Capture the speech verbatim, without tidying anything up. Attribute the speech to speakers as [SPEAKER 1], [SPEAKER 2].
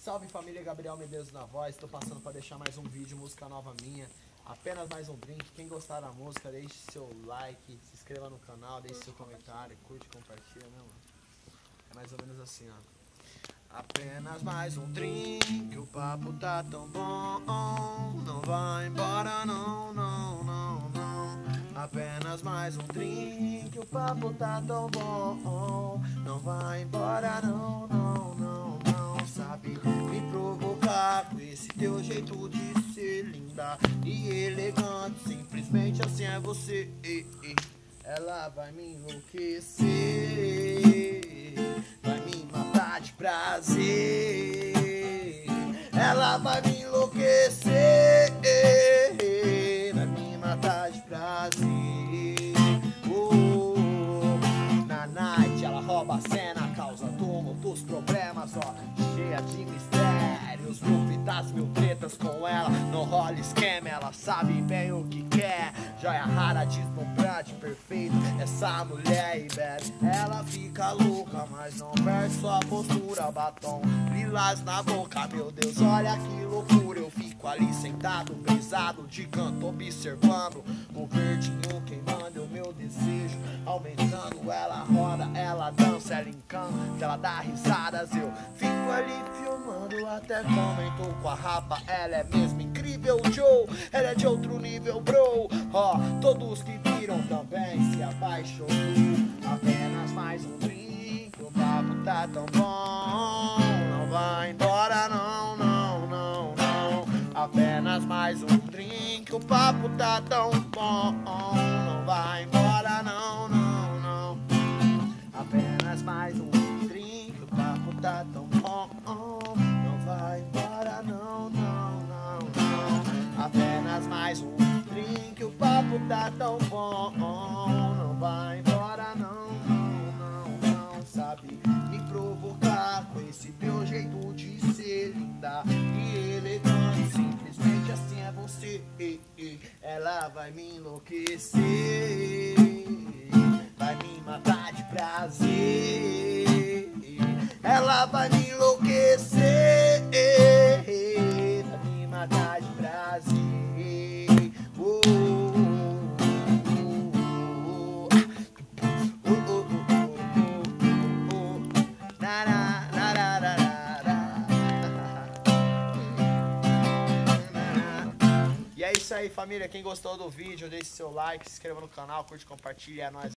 [SPEAKER 1] Salve família, Gabriel Medeiros na voz. Tô passando para deixar mais um vídeo, música nova minha. Apenas mais um drink. Quem gostar da música, deixe seu like, se inscreva no canal, deixe seu comentário, curte, compartilha, né, mano? É mais ou menos assim, ó. Apenas mais um drink, o papo tá tão bom. Não vai embora, não, não, não, não. Apenas mais um drink, o papo tá tão bom. Não vai embora, não, não, não, não. Sabe me provocar com esse teu jeito de ser linda e elegante. Simplesmente assim é você. Ela vai me enlouquecer, vai me matar de prazer. Ela vai me enlouquecer, vai me matar de prazer. Oh, na night ela rouba a cena, causa tumultos, problemas, ó, cheia de mistérios, mil fitas, mil tretas com ela. No rola esquema, ela sabe bem o que quer. Joia rara, deslumbrante, perfeita, essa mulher e bebe. Ela fica louca, mas não perde sua postura. Batom, lilás na boca, meu Deus, olha que loucura. Eu fico ali sentado, brisado de canto, observando o verdinho queimando, o meu desejo aumentando. Ela roda, ela dança, ela encanta, ela dá risadas. Eu fico ali filmando, até comentou com a rapa. Ela é mesmo incrível, Joe, ela é de outro nível, bro. Ó, todos que viram também se apaixonou. Apenas mais um drink, o papo tá tão bom. Não vai embora, não, não, não, não. Apenas mais um drink, o papo tá tão bom. Não vai embora, não, não, não. Apenas mais um drink, o papo tá tão bom. Não vai embora, não, não, não, não. Apenas mais um drink, o papo tá tão bom. Não vai embora, não, não, não, não. Sabe me provocar com esse teu jeito de ser linda e elegante. Simplesmente assim é você. Ela vai me enlouquecer, vai me matar de prazer. Ela vai me enlouquecer, vai me matar de prazer. Oh, oh, oh, oh, oh, oh, oh. Na, na, na, na, na, na. E é isso aí, família. Quem gostou do vídeo, deixe seu like, se inscreva no canal, curte, compartilha. É nóis.